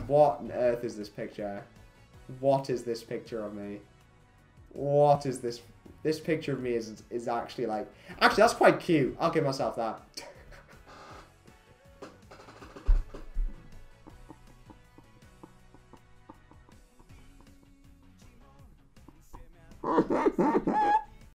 What on earth is this picture? What is this picture of me? What is this? This picture of me is actually like... Actually, that's quite cute. I'll give myself that.